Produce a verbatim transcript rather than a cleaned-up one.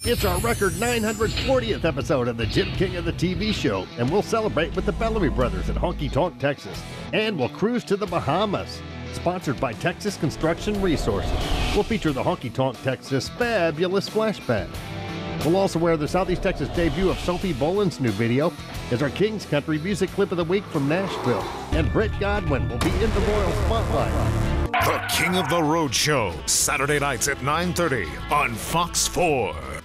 It's our record nine hundred fortieth episode of the Jim King of the T V show, and we'll celebrate with the Bellamys brothers at Honky Tonk, Texas. And we'll cruise to the Bahamas, sponsored by Texas Construction Resources. We'll feature the Honky Tonk, Texas fabulous flashback. We'll also wear the Southeast Texas debut of Sophie Boland's new video as our King's Country music clip of the week from Nashville. And Britt Godwin will be in the Royal Spotlight. The King of the Road Show, Saturday nights at nine thirty on Fox four.